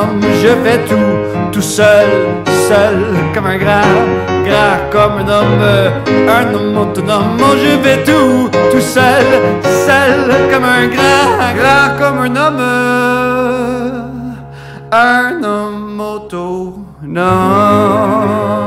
autonome. Je fais tout seul, seul comme un grand comme un homme autonome. Oh, je fais tout seul, seul comme un grand comme un homme autonome.